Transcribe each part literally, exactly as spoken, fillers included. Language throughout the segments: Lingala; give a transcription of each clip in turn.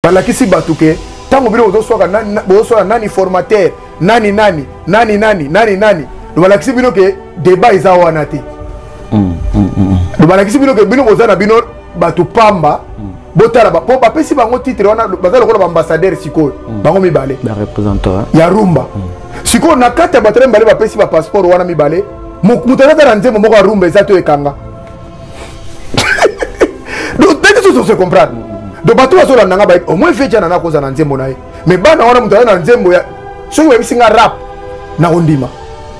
balakisi batuke tango bino bozoswaka nani bozoswaka nani formateur nani nani nani nani nani nani balakisi bino ke débat eza wana te balakisi bino ke bino bozana bino batu pamba botala ba po bapesi bango titre wana bazala ko ambassadeur sikoyo bango mibale ba représentant ya rumba sikoyo na kata batale mbale bapesi ba passeport wana mibale mutata na nzembo moko rumba eza to ekanga donc dès que se comprendre donc bato bazola nanga ba au moins fait na koza na nzembo naye mais bana wana mutata na nzembo ya so webi singa rap na ondima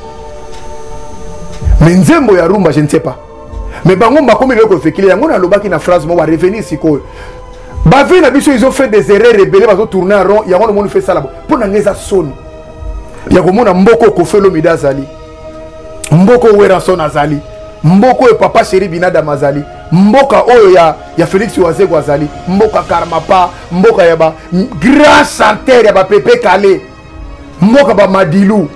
mais nzembo ya rumba je ne sais pas mais bango makomi leko fekile yango na lobaki na phrase mo va revenir sikoyo ba vie na biso ils ont fait des erreurs rebelles bazo tourner en rond yango no monde fait ça là pour na ngeza soni ya komona mboko ko felo midazali mboko wera son azali mboko e papa chéri binada mazali mboka oyo ya ya Félix Wazego azali mboka Karmapa mboka ya ba grand chanteur ya ba Pepe Kale mboka ba Madilu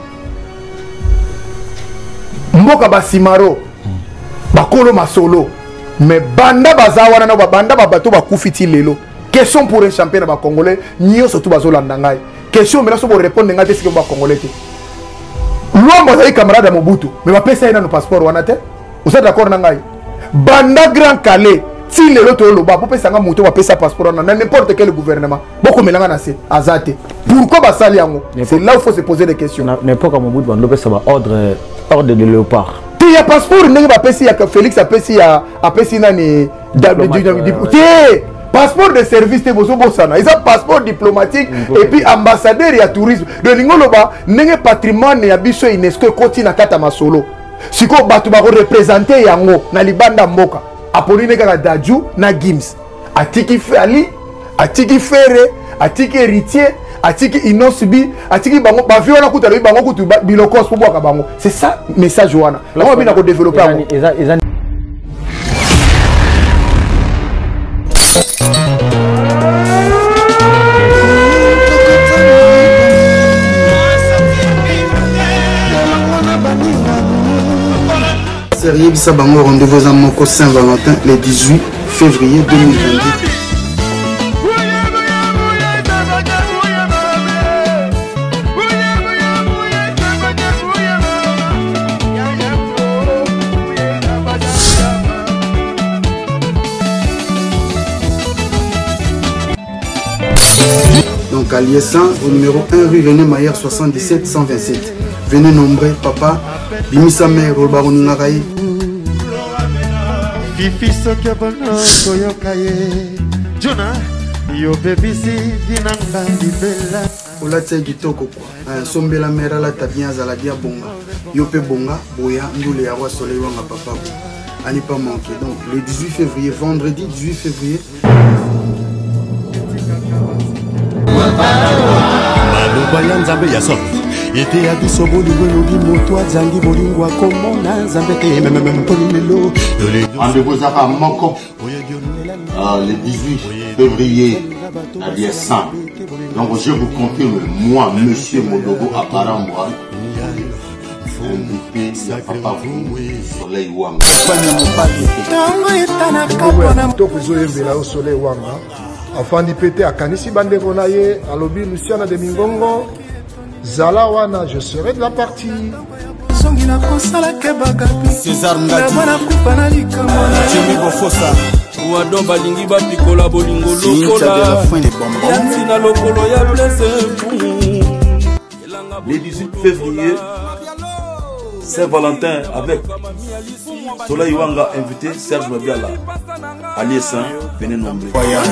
mboka ba Simaro bakolo masolo mais banda bazawana na banda ba bato ba kufiti lelo question pour un champion ba congolais nyo surtout bazolanda ngai question mais là so bo répondre ngate sike ba congolais te Luamba zali camarade Mobutu mais ba pesa ina no passeport wana te vous êtes d'accord na ngai banda grand calais si lelo to lo ba po pesa nga moto ba pesa passeport na n'importe quel gouvernement boko melanga na se azate pourquoi ba sali yango c'est là où il faut se poser des questions n'importe comment Mobutu bando pesa ba ordre ordre de léopard il y a passeport ndenge ba pesi ya Félix apesi ya apesi nani te passeport de service te bozo bosana ils ont passeport diplomatique et puis ambassadeur ya tourisme de lingolo ba ndenge patrimoine ya biso UNESCO koti na kata masolo siko batu ba représenter yango na libanda mboka apoline kaka Daju na Gims atiki Fali atiki Fere atiki héritier atiki Inosbi atiki bango ba viona kutalo bango kutu bilokos pour boka bango c'est ça message wana on va bien ko développer yango Sérieux Bisabango, rendez-vous à Moko Saint-Valentin le dix-huit février deux mille vingt-deux. Donc à Liessin, au numéro un rue René Maillère soixante-dix-sept cent vingt-sept. Venez nombreux, papa, Bimisa mère, Rolbaron Naraï. Fifi Sokabana, Koyokaye, Jona, Yo Bebisi, Vinanga, Bibella. Olatse Gitoko, Sombela Mera, la Tabien, Zaladia Bonga, Yope Bonga, Boya, Ndoule Awa Soleil Wanga Papa. À n'y pas manquer. Donc le dix-huit février, vendredi dix-huit février. Ete ya biso bolingo lobi moto azangi bolingo akomona nzambe te même même polilelo rendez-vous à Moko le dix-huit février à Liessin. Donc je vous confirme, moi monsieur Modogo Aparambwa invité à Papa Soleil Wanga toko zoyembela au Soleil Wanga afandi pété à kanisi bandeko na ye alobi Luciana de Mingongo Zala wana, je serai de la partie. César Ngati Jimmy Bofosa Wado balingi batikola bolingo lokola Yansina lokolo ya blessé. Le dix-huit février, Saint-Valentin avec Soleil Wanga invité Serge Mabiala à Liessin, venez nombreux.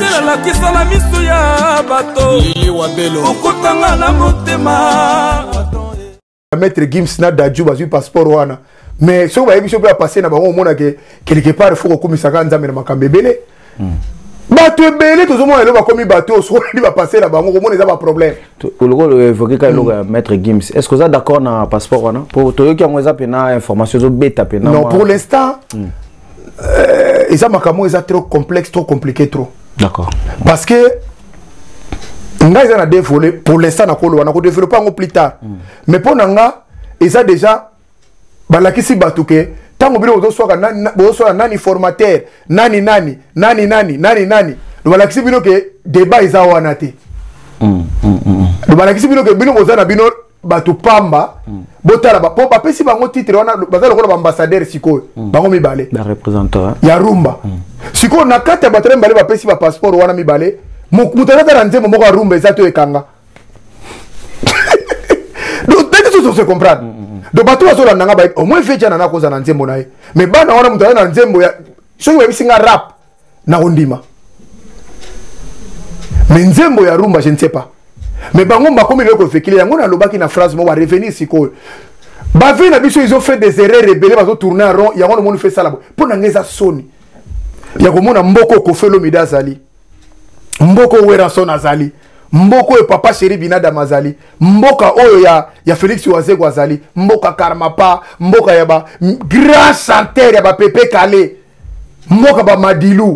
Maître Gims na Daju bazu passeport wana mais so ba yebiso ba passer na bango mona ke quelque part faut ko komisa ka nzambe na makambe belé bato ebele tozomona elo bakomi bato so li ba passer na bango ko mona eza ba problème ko lo évoquer ka lo Maître Gims est-ce que vous êtes d'accord na passeport wana pour to yoki amweza pena information zo beta pena non pour l'instant euh eza makamo eza trop complexe trop compliqué trop d'accord parce que nga eza na développer pour l'instant na kolo wana ko développer ngo plus tard mais pour nga eza déjà balakisi batuke tango bino ozo soka nani bozo nani formateur nani nani nani nani nani nani le balakisi bino que débat eza wana te le balakisi bino que bino ozana bino batu pamba botala ba po ba pesi bango titre wana bazala ko ba ambassadeur sikoyo bango mibale ba représentant ya rumba sikoyo na kata ba tre mbale ba pesi ba passeport wana mibale mutata na nzembo moko rumba ezato ekanga donc peut-être ça se comprendre donc bato bazola nanga ba au moins fait na koza na nzembo nae mais bana wana mutata na nzembo ya soki ba bisinga rap na ondima mais nzembo ya rumba je ne sais pas mais bango makomi leko fekile yango na lobaki na phrase mo va revenir sikoyo ba vie na biso ils ont fait des erreurs rebelles bazo tourner en rond yango no monu fait ça là pour na ngeza soni ya komona mboko ko felo midazali mboko wera son azali mboko e papa chéri binada mazali mboka oyo ya ya Félix Wazego azali mboka Karmapa mboka ya ba grand chanteur ya ba Pepe Kale mboka ba Madilu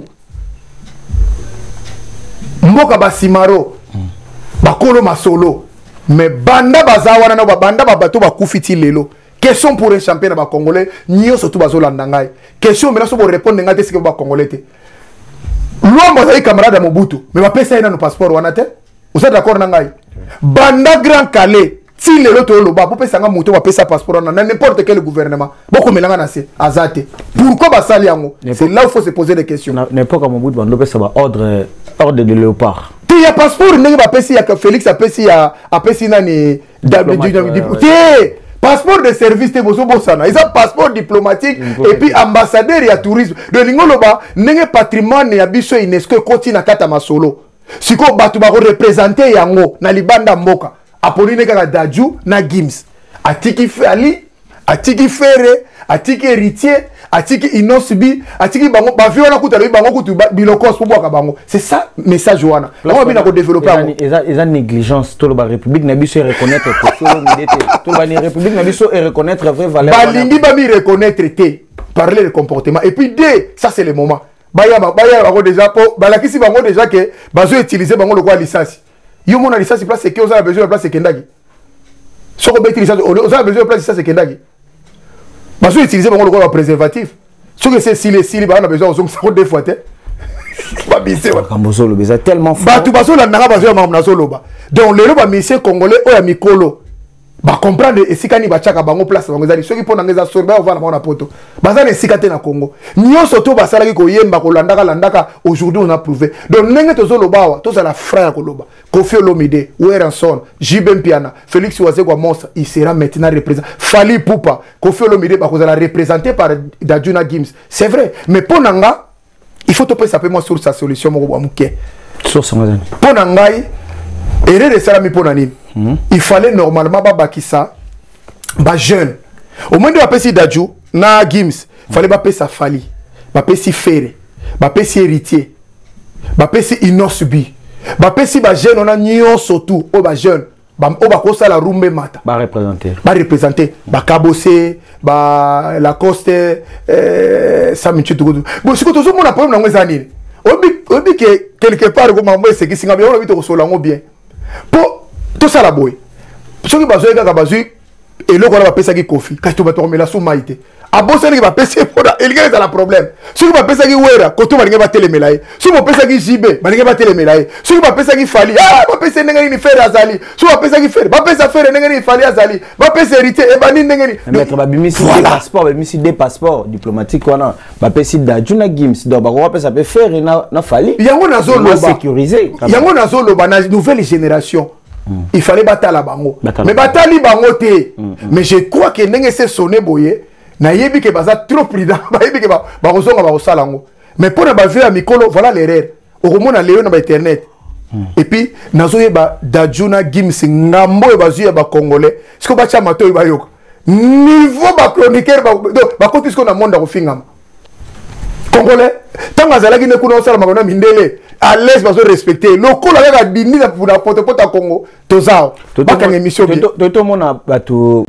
mboka ba Simaro bakolo masolo mais banda bazawana na banda babato bakufiti lelo question pour un champion ba congolais nyo surtout bazolanda ngai question mais là so bo répondre ngate sike ba congolais te Luambo azali camarade Mobutu mais ba pesa ina no passeport wana te vous êtes d'accord na ngai banda grand calais ti lelo to loba po pesa nga muto ba pesa passeport wana na n'importe quel gouvernement boko melanga na se azate pourquoi ba sali yango c'est là où il faut se poser des questions n'importe Mobutu bando pesa ba ordre ordre de léopard il y a passeport ndenge ba pesi ya Félix a pesi ya a pesi nani député passeport de service te bozo bosana ils ont passeport diplomatique et puis ambassadeur ya tourisme de lingoloba ndenge patrimoine ya biso UNESCO koti na kata masolo siko batu ba représenter yango na libanda mboka apoline kaka Daju na Gims atiki Fali atiki Fere atiki héritier atiki Inosbi atiki bango ba vi wana kuta bango kutu bilokos po boka bango c'est ça message wana on bina ko développer ils ont négligence tout le république na biso reconnaître que tout le république na biso et reconnaître vraie valeur balingi ba mi reconnaître te parler le comportement et puis deux ça c'est le moment baya baya bango déjà po balakisi bango déjà que bazo utiliser bango le quoi licence yo mona licence place que oza besoin de place kendaki soko beti licence oza besoin de place ça c'est kendaki bazo utiliser bango le quoi préservatif ce que c'est si les si ba on a besoin on ça deux fois te ba bise wa kamozolo beza tellement fort ba tu bazo la nanga bazo ma nazolo ba donc le ba monsieur congolais oya mikolo ba comprendre esikani ba chaka bango place bango zali soki pona ngeza so ba ovana na poto bazana esikate na Congo nyoso to basala ki koyemba ko landaka landaka aujourd'hui on a prouvé donc nenge to zolo bawa to za la frère koloba Kofi Olomide Weranson Jibem Piana Félix Wazego Monstre il sera maintenant représenté Fali Poupa Kofi Olomide ba ko za la représenter par Dajuna Gims c'est vrai mais ponanga il faut to penser moi sur sa solution mo bo amuke sur son mazani ponangai erreur de salami ponani Mm-hmm. Il fallait normalement babakisa ba jeune au moins de ba pesi Daju na Gims fallait ba pesa Fali ba pesi Fere ba pesi héritier ba pesi Inosbi ba pesi ba jeune on a nyon surtout o ba jeune ba o ba kosa la rumbe mata ba représenter ba représenter ba Kabose ba Lacoste euh Samichu tout bon c'est que tout le monde a problème na ngeza nini obi obi que quelque part ko mambo c'est qui singa bien on a vite ko solango bien pour tout ça la boy ce qui bazoi kaka bazui et le quoi pesa ki Kofi quand tu vas tomber la sous maïté a bossa ki va pesa pour il y a la problème ce qui va pesa ki Wera quand tu vas ngi ba telemelaye ce qui va pesa ki Jibe ba ngi ba telemelaye ce qui va pesa ki Fali ah ba pesa ngi ni faire azali ce qui va pesa ki faire ba pesa faire ngi ni Fali azali ba pesa héritier e ba ni ngi ni mettre ba bimisi des passeports ba bimisi des passeports diplomatiques wana ba pesa Dajuna Gims donc ba ko pesa pe faire na na Fali yango na zolo ba sécuriser yango na zolo ba na nouvelle génération. Mm. Il fallait battre bango. Mais batali bango te. Mm. Mais je crois que n'enge se sonné boye. Na yebi ke baza trop prudent. Ba yebi ke ba ba kozonga ba kosalango. Mais pour na ba vie mikolo voilà l'erreur. Au remona léo na ba internet. Mm. Et puis nazo yeba Dajuna Gims ngambo e bazu ya ba congolais. Siko ba chama to ba yoka. Niveau ba chroniqueur ba donc ba kotis ko na monde ko fingama. Congolais tant azalaki ne kuna osala makona mindele à l'aise bazo respecter lokolo la dini na pour porte porte à Congo tozao baka émission bien to to mona bato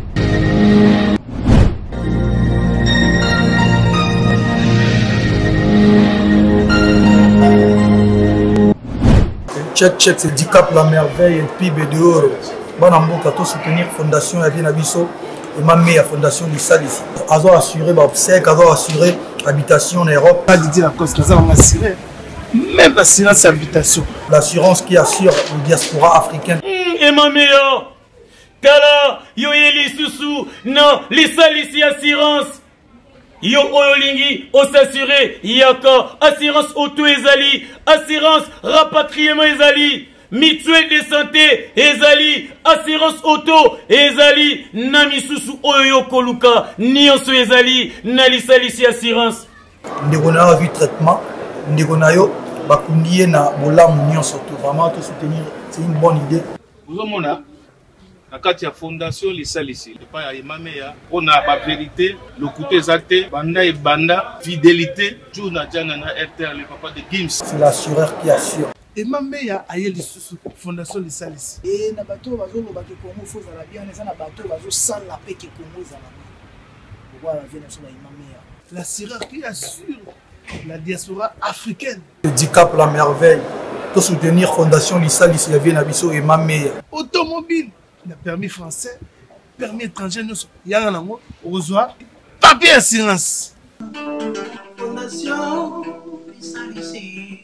check check c'est dix cap la merveille et P I B de oro bana mboka to soutenir fondation ya bien abiso et ma meilleure fondation du sal ici azo assurer ba obsèque azo assurer habitation en Europe pas dit la cause que ça on assurer même l'assurance habitation. L'assurance qui assure le diaspora africaine. Et ma meilleure, Tala, yo yeli susu, non, les salisi assurance. Yo oyolingi, o s'assurer, yaka, assurance auto ezali, assurance rapatriement ezali, mutuelle de santé ezali, assurance auto ezali, nami susu oyo koluka, nyonso ezali, nali salisi assurance. Ndeko na yo vu traitement, ndeko na yo bakundiye na bolamu nyonso to vraiment te soutenir, c'est une bonne idée. Vous avez na kati ya fondation lisalisi epa ya Emameya ona ba vérité le côté exacté banda et banda fidélité jour na jana na R T L le papa de Gims, c'est l'assureur qui assure. Emameya aye lisusu fondation lisalisi et na bato bazolo ba ke Congo faut za la bien na na bato bazo sala pe ke Congo za la voilà vient sur Emameya l'assureur qui assure la diaspora africaine. Le handicap la merveille pour soutenir fondation lisalisi ya vient abiso Emameya. Automobile le permis français, permis étranger, nous sommes au revoir, papier assurance. Fondation Lisalisi,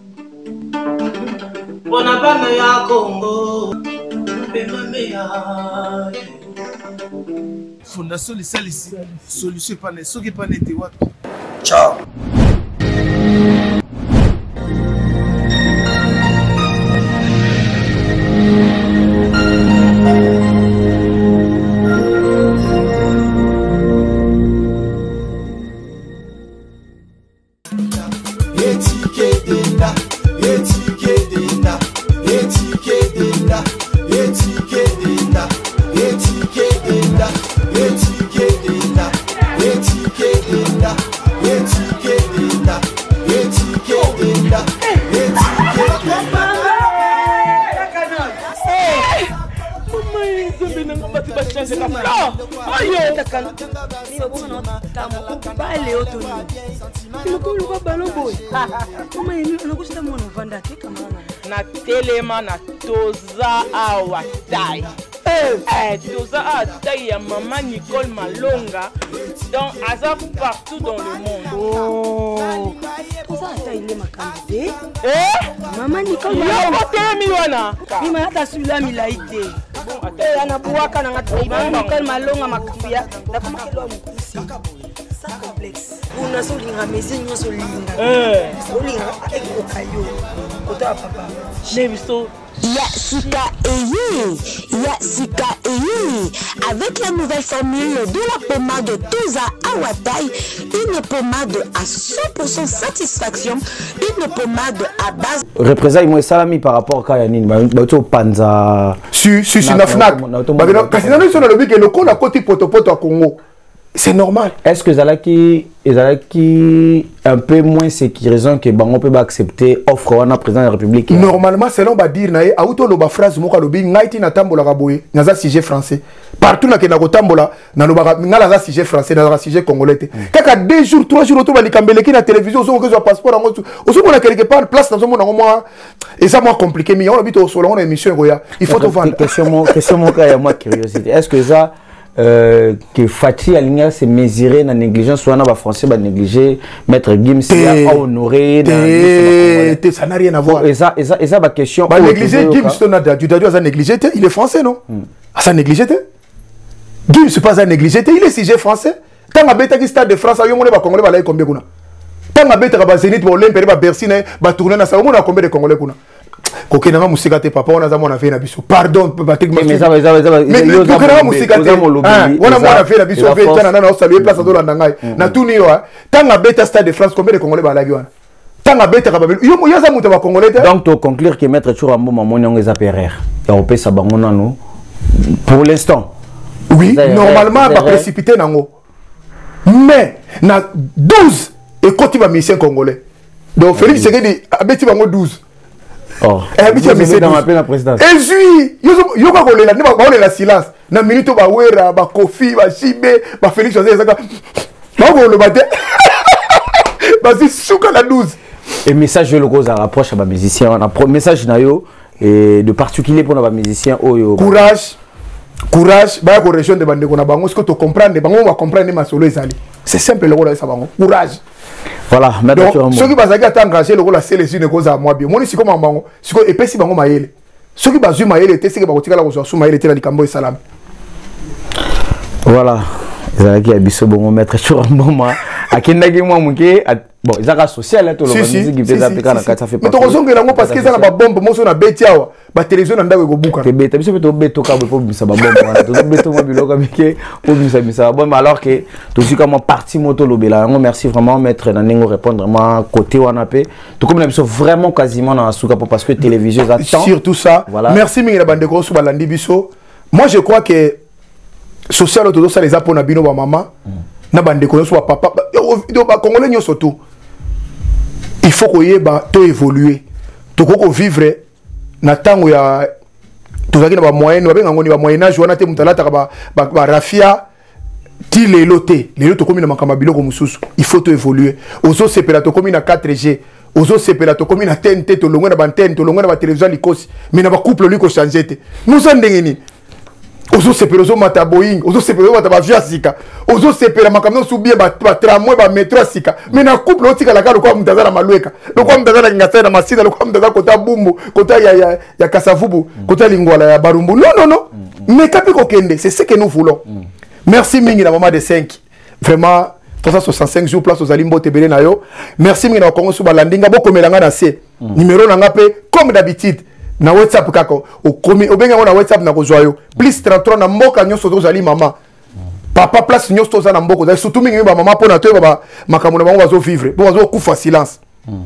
Bonaparte Congo, Emameya. Fondation Lisalisi, solution pas né, ce qui pas né, ciao. na telema na toza awa tai eh toza awa tai ya maman Nicole Malonga donc aza partout dans le monde. Oh toza tai le makande eh maman Nicole Malonga telemi wana ni mata sula milaite eh ana buwaka na ngatai maman Nicole Malonga makambia na kama kilo mkusi ça complexe una solinga mezinyo solinga eh solinga ekokayo kota papa Nebiso Yasika Eye, Yasika Eye, avec la nouvelle formule de la pommade Toza Awatai, une pommade à cent pour cent satisfaction, une pommade à base. Représailles moi salami par rapport à Kayanine, bato panza. Si si si nafnak. Parce que nous sommes dans le but que le con a côté potopoto à Congo. C'est normal. Est-ce que Zalaki est un peu moins sécurisant que Bango peut accepter offre au président de la République? Normalement, selon Badir Nae, a auto loba phrase moka lobi ngaiti na tambola raboye, naza sujet français. Partout na kena tambola, na loba ngala sujet français, na sujet congolais. Kaka deux jours, trois jours autour bali kambeleki na télévision, so que passeport en autre. Oso mona quelque part place dans mon moi. Et ça moins compliqué, mais on habite au salon on émission goya. Il faut te vendre. Question question mon cas, moi curiosité. Est-ce que ça Euh, que Fatih Alinga s'est mesuré dans la négligence, soit dans les Français, va négliger, Maître Gims a honoré. Ça n'a rien à voir. Et ça, et ça, et ça, ma question. Bah, négliger Gims, tu dois dire négligé, il est français, non? Ah, ça négligé, Gims, c'est pas ça négligé, il est sujet français. Tant que bête qui stade de France, il y a un Congolais, il y a combien de Tant que bête qui va Zénith, il va Bercy, il va tourner dans ça, il y a combien de Congolais? Kokena musika te papa on a zamona fait na biso pardon Patrick mais ça va ça va ça va mais kokena musika te on a mona fait na biso fait tana na saluer place de la ngai na tout niyo tanga beta stade de France combien de Congolais ba la giwana tanga beta ka babel yo yo za muta ba Congolais donc to conclure que maître Chourambo mamoni on les apérer et on peut ça bango nanu pour l'instant oui normalement ba précipiter nango mais na douze et quand il va mission Congolais donc Félix Tshisekedi abeti bango douze. Oh, c'est dans la présidence. Et puis, il y a la silence. Na minute ba wera, ba Kofi, ba Chibé, ba Félix José Zaka. Ba le matin. Ba si souka la douze. Et message le gros à rapproche à ba musicien, un message na yo et de particulier pour nos musiciens oyo. Courage. Courage, ba correction de bande ko na bango, ce que tu comprends, bango va comprendre ma solo ezali. C'est simple le gros ça bango. Courage. Voilà, donc ceux qui bazaki ata engagé le la sélection ne cause à moi bien moni siko mamango siko epesi bango mayele ceux qui bazu mayele te sike bakotika la ko so mayele te na likambo salam. Voilà, ezalaki ya biso bongo maître Churamboma akendaki mwa muke bon ezaka social to lo musique qui pesa peka na kata fait pas. Mais to kozongela ngo parce que ça na ba bombe moso na beti awa ba télévision na ndako ekobuka. Te beta biso to beto ka bo bisa ba bombe wana to beto mo biloko bike po bisa bisa bombe alors que to suis comme parti moto lobela. Ngo merci vraiment maître na ningo répondre moi côté wana pe. To comme na biso vraiment quasiment na suka parce que télévision ça temps. Surtout ça. Voilà. Merci mingi na bande ko su balandi biso. Moi je crois que social autour ça les apona bino ba maman na bande ko so papa ba congolais nyo surtout. Il faut que yeba to évoluer to ko vivre na tango ya to zaki na ba moyen ba benga ngoni ba moyen âge wana te mutalata ba ba rafia ti lelo te lelo to komi na makamba biloko mususu il faut to évoluer ozo sepela to komi na quatre G ozo sepela to komi na T N T to longo na ba antenne to longo na ba télévision likosi mais na ba couple liko changer te nous en ndengeni ozo sepela ozo mata Boeing ozo sepela mata ba via sika ozo sepela makamno subie ba tramway ba metro sika mais na couple otika la kalo kwa mtazana malweka lokwa mtazana ngasa na masina lokwa mtazana kota bumbu kota ya ya, ya kasavubu kota lingwala ya barumbu non non non mais kapi kokende c'est ce que nous voulons. Merci mingi na maman de cinq vraiment trois cent soixante-cinq jours place aux alimbo tebele na yo merci mingi na kongo suba landinga boko melanga na C numéro na ngape comme d'habitude na WhatsApp kako o komi obenga na WhatsApp na kozwa yo plus trente-trois na mboka nyonso tozali mama papa place nyonso toza na mboko surtout mingi ba mama pona to ba makamuna bango bazo vivre bo bazo kufa silence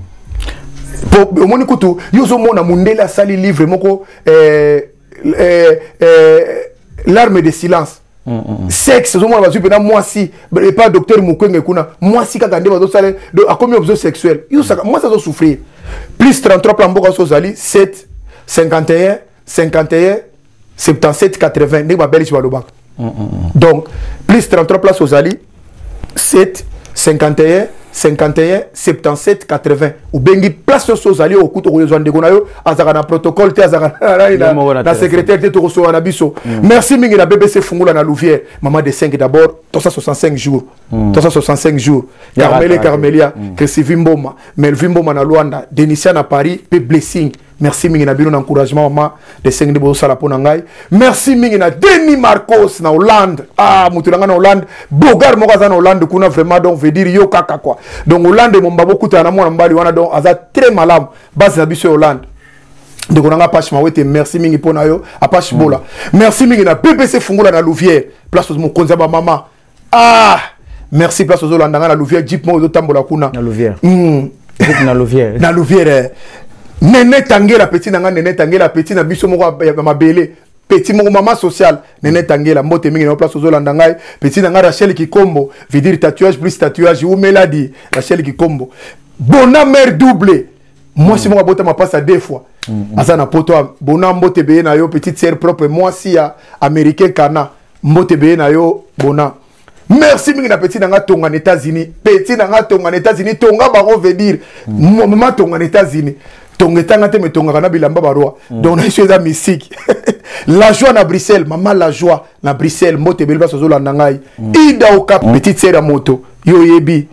po omoni kutu yozo mona mundela sali livre moko eh eh, eh l'arme de silence. Mm, mm. Sexe, zo mona bazu pena moi si pas docteur Mukwenge kuna moi si kaka nde bazo sale a combien objet sexuel yo saka moi ça zo souffrir plus trente-trois plan mboka so zali sept cinquante et un cinquante et un soixante-dix-sept quatre-vingts ne ba beli ci balobaka. Donc plus trente-trois places aux ali sept cinquante et un cinquante et un soixante-dix-sept quatre-vingts ou bengi place aux ali au kuto ko zande kona yo azaka na protocole te azaka na na secrétaire te to so na biso. Merci mingi na B B C fungula na Louvière maman de cinq d'abord trois cent soixante-cinq jours trois cent soixante-cinq jours Carmele Carmelia Chrissy Mboma Melvin Mboma na Luanda Denisia na Paris pe blessing. Merci mingi na bino na encouragement maman de cinq de bo sala pona ngai. Merci mingi na Denis Marcos na Hollande. Ah mutulanga na Hollande Bogar mokaza na Hollande kuna vraiment donc veut dire yo kaka quoi. Donc Hollande mon babo kuta na mwana mbali wana donc aza très malade base na biso Hollande. Donc on a pas chmawete merci mingi pona yo apache bola. Merci mingi na B B C fungula na Louvière place mon konza ba mama. Ah merci place aux Hollande na Louvière jeep mo tambola kuna na Louvière. Mm. Na Louvière. Na Louvière. Nene tangela petit nanga nene tangela petit na biso moko mabele petit moko mama social nene tangela mbote mingi na place ozolanda ngai petit nanga Rachel Kikombo veut dire tatouage plus tatouage ou maladie Rachel Kikombo bona mère double moi si moko bota ma passe à deux fois asa na poto bona mbote be na yo petite sœur propre moi si ya américain kana mbote be na yo bona. Merci mingi na petit nanga tonga na États-Unis petit nanga tonga na États-Unis tonga ba veut dire maman tonga na États-Unis tongetanga te metonga na bilamba barwa donc na chose mystique la joie na Bruxelles maman la joie na Bruxelles mote belba sozola nangai ida oka petite sœur à moto yo yebi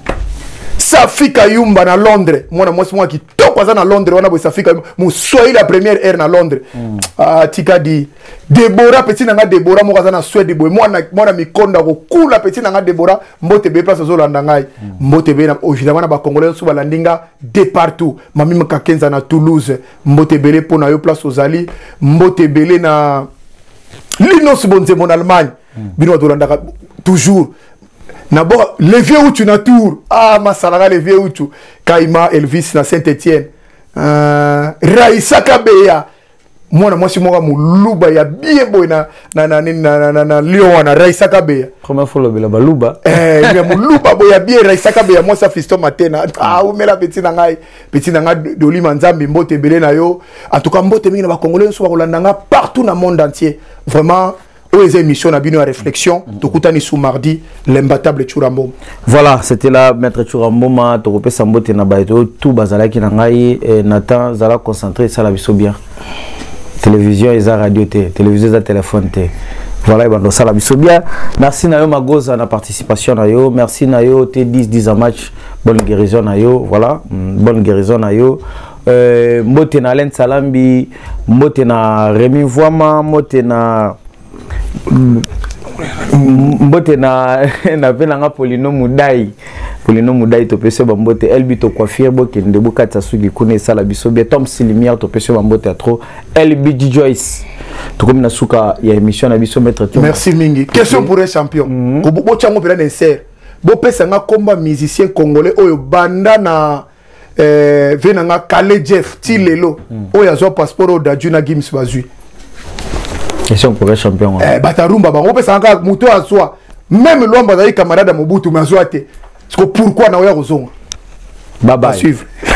Safika Yumba na Londres mwana mwasi mwa kitoko za na Londres wana bo Safika musoi la première air na Londres ah tika di Deborah petit nanga Deborah mo za na Suède boy mwana mwana mikonda ko kula petit nanga Deborah mbote be place zolanda ngai mbote be na évidemment na ba congolais so balandinga de partout mami mkakenza na Toulouse mbote bele pona yo place ozali mbote bele na Linos Bonze mon Allemagne bino dolanda toujours D'abord, le vieux où tu tour. Ah, ma salara, le vieux où tu. Kaima, Elvis, na Saint-Etienne. Euh, Raïssa Kabeya. Moi, moi, si moi, mon louba, il y a bien beau na na na na na na Lyon, na Raïssa Kabeya. Première fois, le balouba. Eh, mais mon louba, il y a bien Raïssa Kabeya. Moi, ça fiston matin. Ah, où met la petite nangai, petite nanga de Limanzambi, mbote belé na yo. En tout cas, mbote mingi na ba Congolais, soit Rolandanga partout dans le monde entier. Vraiment. Aux émissions, on a bien une réflexion. Tokutani sous mardi, l'imbattable Churamboma. Voilà, c'était là, maître Churamboma, Tokopé Sambote Nabaito, tout Bazala qui n'angaï, et Nathan Zala concentré, ça la biso bien. Télévision, et radio, télévision, et téléphone. Voilà, Ibando Sala Bisobia. Merci Nayo Magoza na participation Nayo. Merci Nayo T dix dix à match. Bonne guérison Nayo. Voilà, bonne guérison Nayo. Euh, Mote na Len Salambi, Mote na Rémi Voima, Mote na Mbote na na Venanga Polino Mudai. Polino Mudai to pese bambote Elbi to coiffure bo kende bo katasugi kune Sala Bisobia. Tom Silimier to pese bambote trop. Elbi Joyce. Tout comme Nasuka, il y a une émission à Bisso Maître. Merci Mingi. Question pour un champion. Bo chango pela nenser. Bo pesa nga combat musicien congolais oyo banda na eh venanga Kale Jeff Tilelo. Oyo azo passeport da Juna Gims bazui. Question pour un champion. Eh batarumba ba bo pesa nga muto azwa. Même l'homme bazali camarade Mobutu mazwa te. Pourquoi na oya kozonga? Bye bye. Suivre.